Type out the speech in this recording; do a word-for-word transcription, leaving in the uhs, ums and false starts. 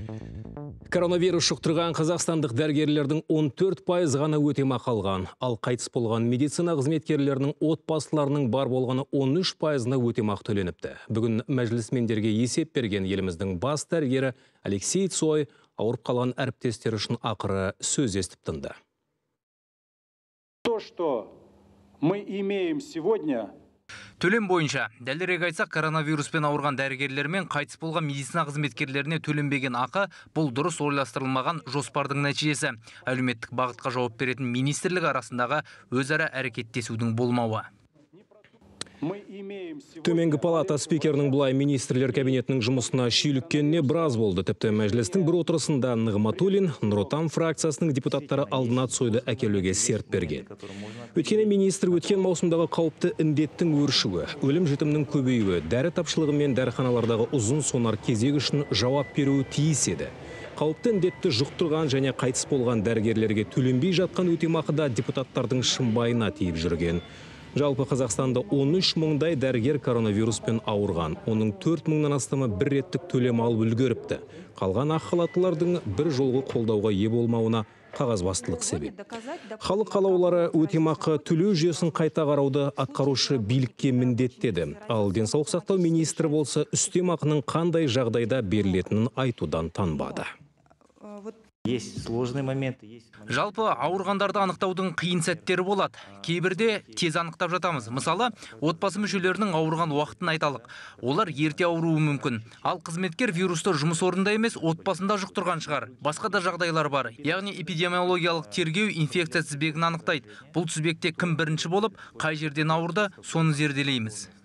Коронавирус жұқтырған қазақстандық дәрігерлердің он төрт пайыз ғана өтемақы алған, ал қайтыс болған медицина қызметкерлерінің отбасыларының бар болғаны он үш пайызына өтемақы төленіпті. Бүгін мәжілісмендерге есеп берген еліміздің бас дәрігері Алексей Цой ауырып қалған әріптестері үшін ақыры сөз естіп тынды. То, что мы имеем сегодня... Төлем бойынша, дәлірек айтсақ, коронавируспен ауырған дәрігерлер мен қайтыс болған медицина қызметкерлеріне төленбеген ақы бұл дұрыс ойластырылмаған жоспардың нәтижесі. Әлеуметтік бағытқа жауап беретін министрлік арасындағы өзара әрекеттесудің болмауы. Төменгі палата спикерінің бұлай министрлер кабинетінің жұмысына шүйліккеніне біраз болды. Тіпті мәжілістің бір отырысында Нығматуллин Нұр Отан фракциясының депутаттары алдына Цойды әкелуге серт берген. Өйткені министр өткен маусымдағы қауіпті індеттің өршуі, өлім жітімнің көбеюі, дәрі тапшылығы мен дәріханалардағы ұзын сонар кезек үшін жауап беруі тиіс еді. Қауіпті індетті жұқтырған және қайтыс болған дәрігерлерге төленбей жатқан өтемақыда депутаттардың шымбайына тиіп жүрген. Жалпы Қазақстанда он үш мыңдай дәрігер коронавируспен ауырған. Оның төрт мыңнан астамы бір реттік төлем алып үлгеріпті. Қалған ақ халаттылардың бір жолғы қолдауға ие болмауына қағазбастылық себеп. Халық қалаулары өтемақы төлеу жүйесін қайта қарауды атқарушы билікке міндеттеді. Ал денсаулық сақтау министрі болса үстемақының қандай жағдайда берілетінін айтудан танбады. Есть сложные моменты, есть... Жалпы ауырғандарды анықтаудың қиын сәттері болады. Кейбірде тез анықтап жатамыз. Мысалы, отбасы мүшелерінің ауырған уақытын айталық. Олар ерте ауыруы мүмкін. Ал қызметкер вирусты жұмыс орнында емес, отбасында жұқтырған шығар. Басқа да жағдайлар бар. Яғни эпидемиологиялық тергеу инфекция тізбегін анықтайды. Бұл тізбекте кім бірінші болып, қай жерден ауырды, соны зерделейміз.